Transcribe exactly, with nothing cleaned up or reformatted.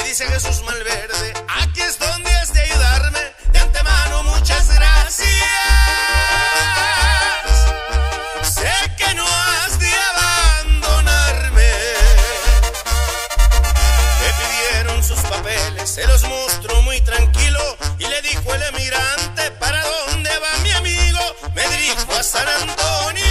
dice Jesús Malverde, aquí es donde has de ayudarme, de antemano muchas gracias. Sé que no has de abandonarme. Me pidieron sus papeles, se los mostró muy tranquilo y le dijo el emigrante, ¿para dónde va mi amigo? Me dirijo a San Antonio.